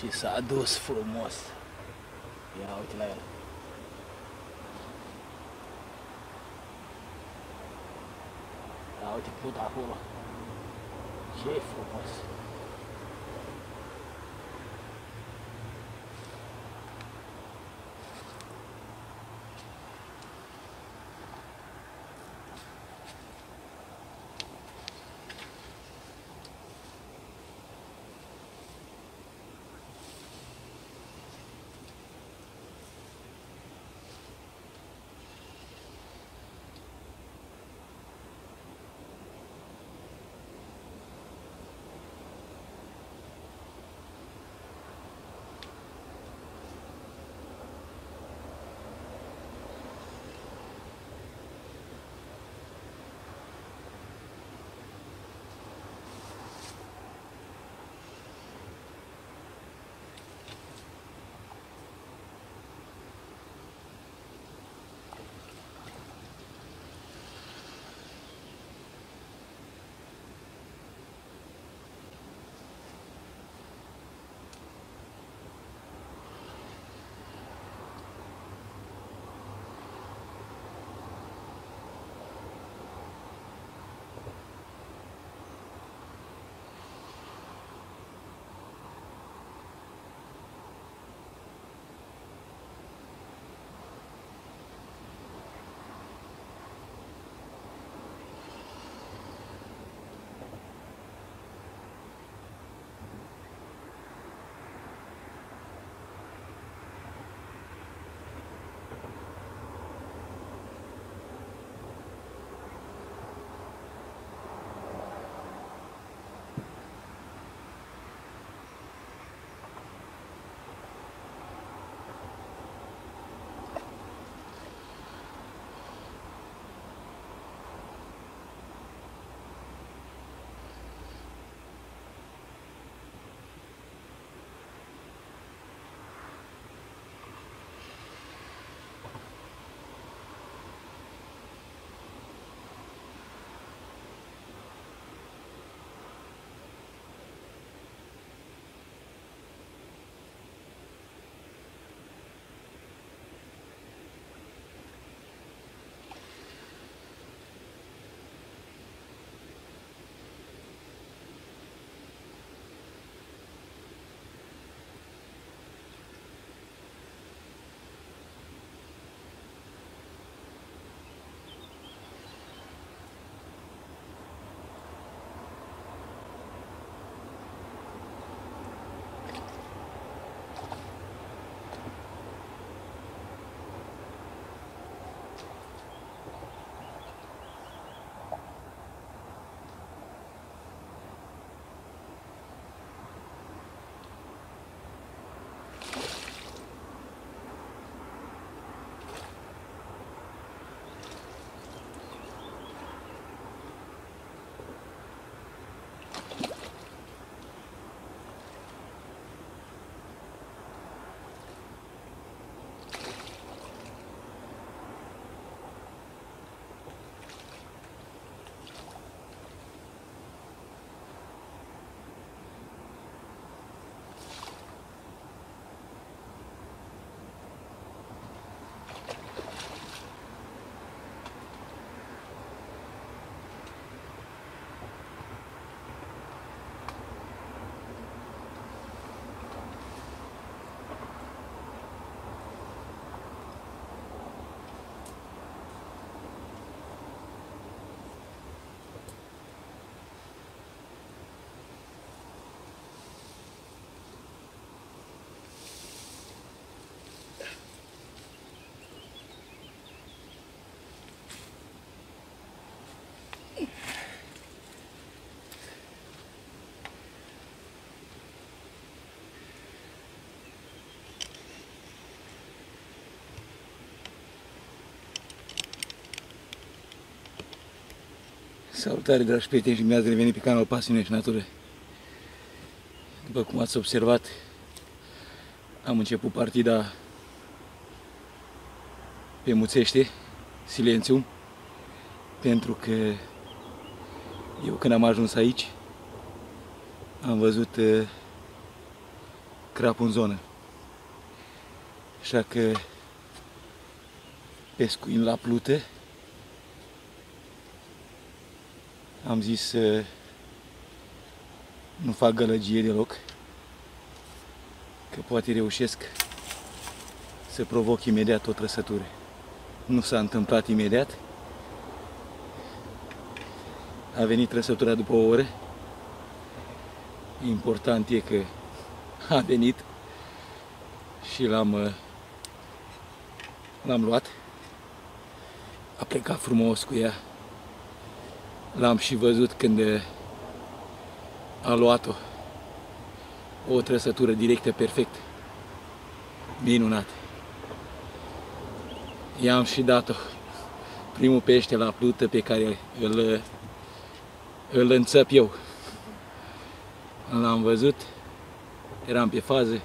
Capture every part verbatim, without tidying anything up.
Și s-a dus frumos. Ia uite la el. Ia uite pluta acolo. Ce frumos. Salutare, dragi prieteni, și bine ați revenit pe canalul Pasiune și Natură. După cum ați observat, am început partida pe Muțește, Silențium, pentru că eu când am ajuns aici am văzut crapul în zonă. Așa că pescuind la plută, am zis să nu fac gălăgie deloc, că poate reușesc să provoc imediat o trăsătură. Nu s-a întâmplat imediat. A venit trăsătura după o oră. Important e că a venit și l-am l-am luat. A plecat frumos cu ea. L-am și văzut când a luat-o. O trăsătură directă perfectă. Minunat. I-am și dat-o. Primul pește la plută pe care îl, îl înțăp eu. L-am văzut. Eram pe fază.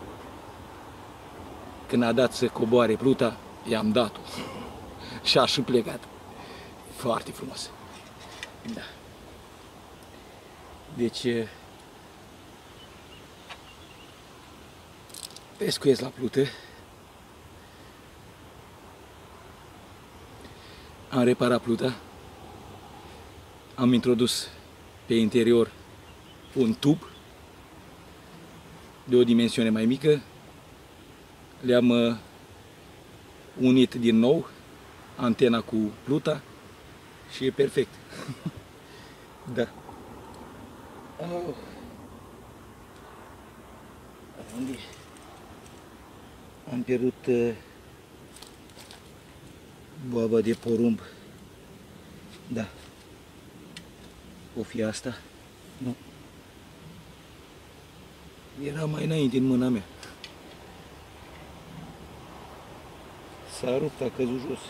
Când a dat să coboare pluta, i-am dat-o. Și a și plecat. Foarte frumos. Da. Deci pescuiesc la plută. Am reparat pluta. Am introdus pe interior un tub de o dimensiune mai mică. Le-am unit din nou antena cu pluta și e perfect. Da. Oh. Unde? Am pierdut uh, boaba de porumb. Da. O fi asta? Nu. Era mai înainte în mâna mea. S-a rupt, a căzut jos.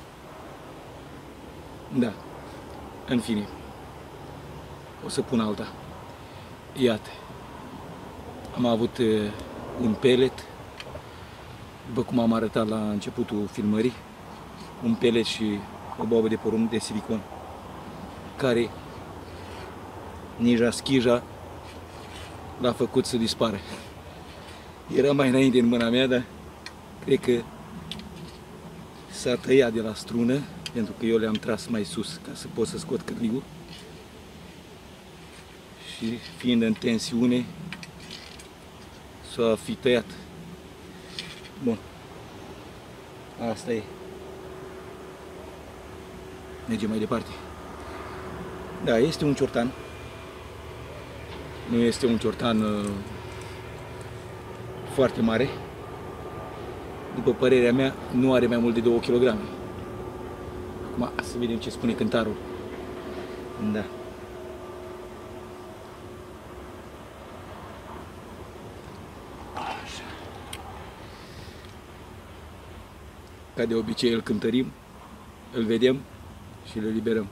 Da. În fine. O să pun alta. Iată. Am avut uh, un pellet, după cum am arătat la începutul filmării, un pellet și o boabă de porumb de silicon, care Nija Schija l-a făcut să dispară. Era mai înainte în mâna mea, dar cred că s-a tăiat de la strună, pentru că eu le-am tras mai sus ca să pot să scot cârligul. Și fiind în tensiune, s-a fi tăiat. Bun. Asta e. Mergem mai departe. Da, este un ciortan. Nu este un ciortan uh, foarte mare. După părerea mea, nu are mai mult de două kilograme. Acum, să vedem ce spune cântarul. Da. Așa. Ca de obicei îl cântărim, îl vedem și îl eliberăm.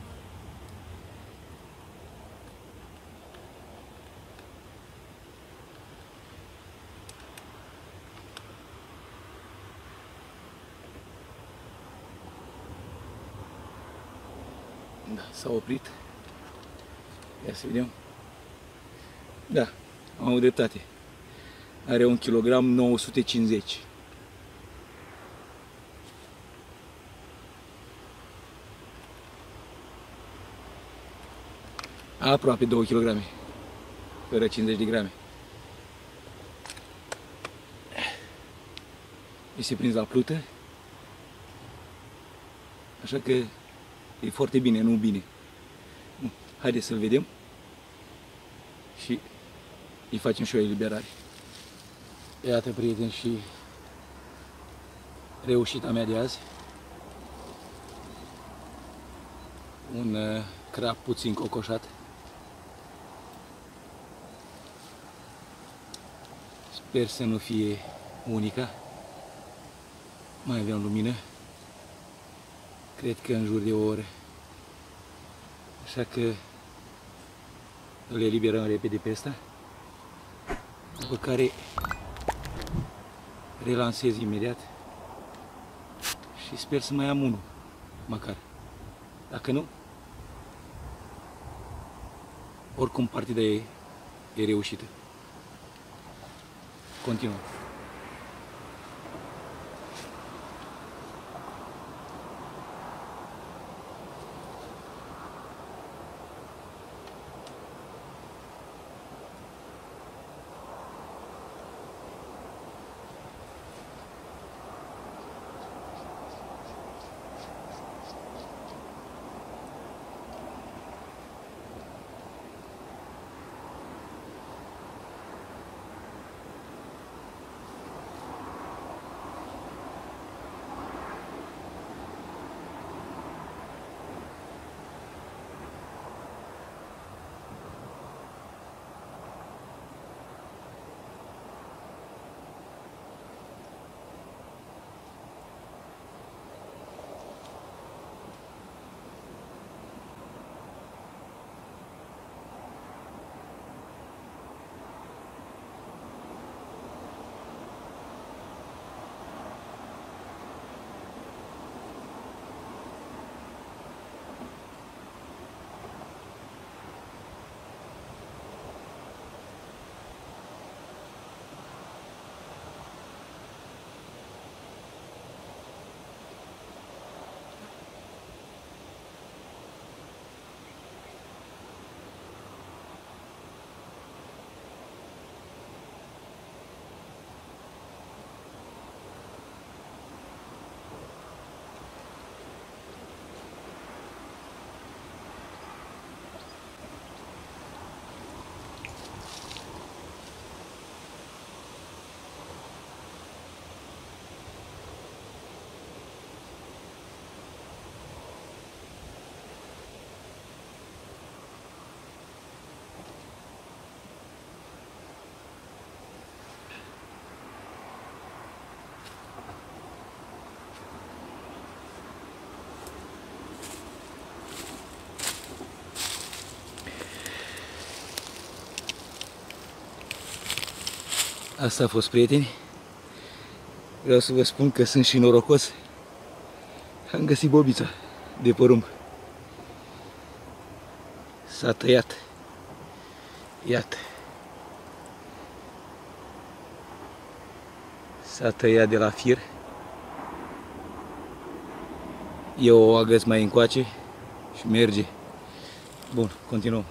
Da, s-a oprit. Ia să vedem. Da, am o dreptate. Are un kilogram nouă sute cincizeci. Aproape două kilograme. Fără cincizeci de grame. Este prins la plută. Așa că e foarte bine, nu bine. Haideți să-l vedem și îi facem și o eliberare. Iată, prieteni, și reușita mea de azi. Un uh, crab puțin cocoșat. Sper să nu fie unica. Mai avem lumină. Cred că în jur de o oră. Așa că îl eliberăm repede pe ăsta. După care relansez imediat. Și sper să mai am unul, măcar. Dacă nu, oricum partida e, e reușită. continuăm. Asta a fost, prieteni. Vreau să vă spun că sunt și norocos. Am găsit bobița de porumb. S-a tăiat. Iată. S-a tăiat de la fir. Eu o agăț mai încoace și merge. Bun, continuăm.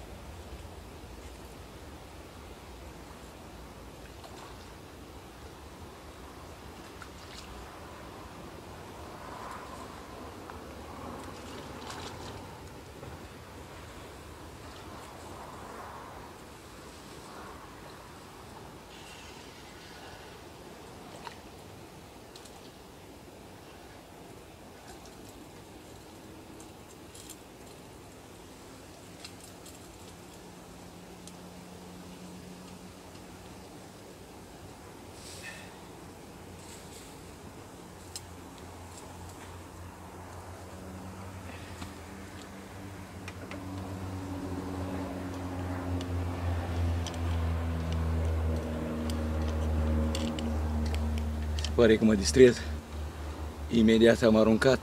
Pare că mă distrez. Imediat am aruncat.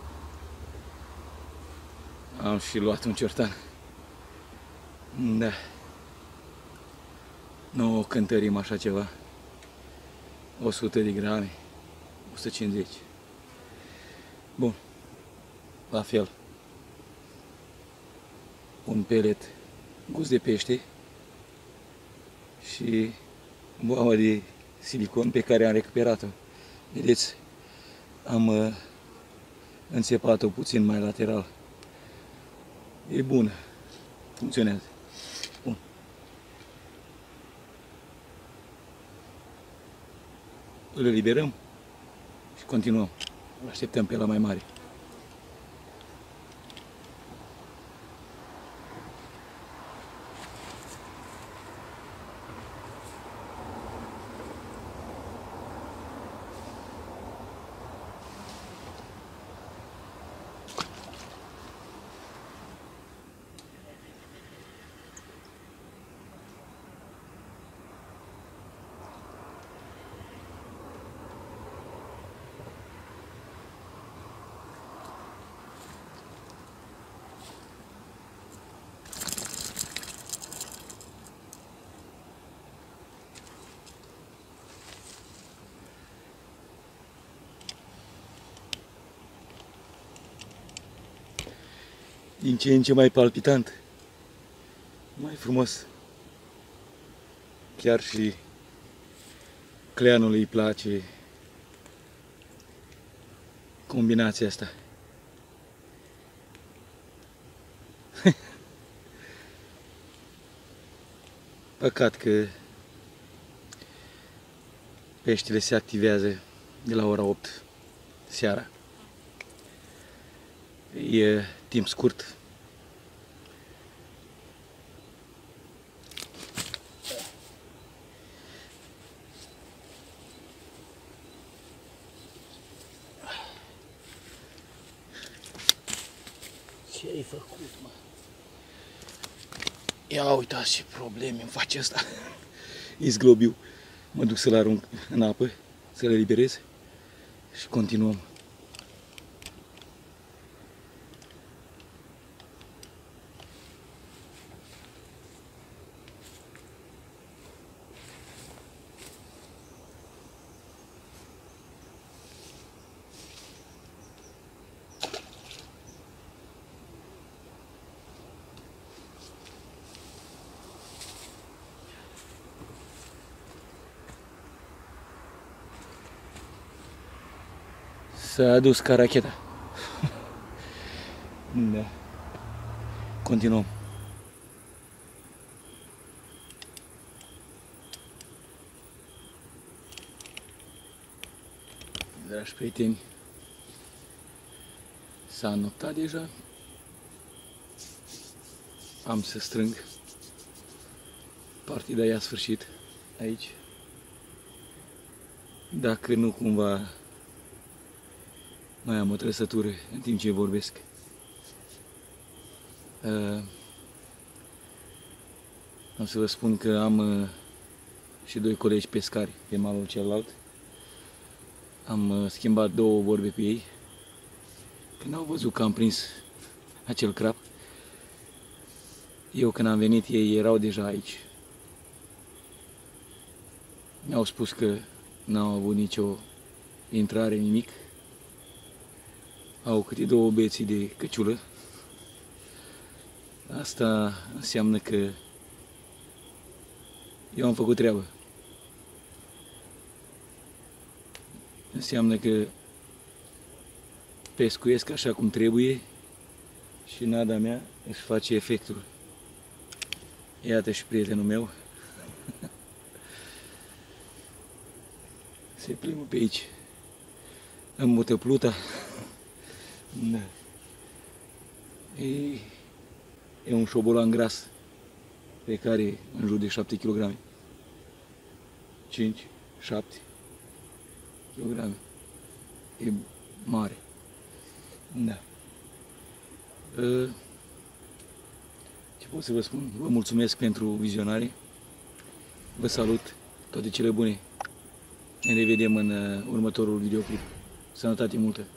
Am și luat un ciortan. Da. Nu cântărim așa ceva. o sută de grame. o sută cincizeci. Bun. La fel. Un pelet gust de pește și boama de silicon pe care am recuperat-o. Vedeți, am uh, înțepat-o puțin mai lateral. E bună. Funcționează. Bun. Îl eliberăm și continuăm. Așteptăm pe la mai mare. din ce în ce mai palpitant, mai frumos. Chiar și Cleanului îi place combinația asta. Păcat că peștele se activează de la ora opt seara. E timp scurt. Ce ai făcut, mă? Ia uitați ce probleme îmi face asta. Izglobiu. Mă duc să-l arunc în apă, să le liberez și continuăm. S-a adus caracheta. Da. Continuăm. Dragi prieteni, s-a înoptat deja. Am să strâng. Partida i-a sfârșit aici. Dacă nu cumva mai am o trăsătură în timp ce vorbesc. Uh, am să vă spun că am uh, și doi colegi pescari pe malul celălalt. Am uh, schimbat două vorbe cu ei. Când au văzut că am prins acel crab, eu când am venit, ei erau deja aici. Mi-au spus că n-au avut nicio intrare, nimic. Au câte două beții de căciulă. Asta înseamnă că eu am făcut treabă. Înseamnă că pescuiesc așa cum trebuie și nada mea își face efectul. Iată și prietenul meu. Se plimbă pe aici. Îmi mută pluta. Da. E, e un șobolan gras pe care în jur de șapte kilograme. cinci, șapte kilograme. E mare. Da. Ce pot să vă spun? Vă mulțumesc pentru vizionare. Vă salut. Toate cele bune. Ne revedem în următorul videoclip. Sănătate multă!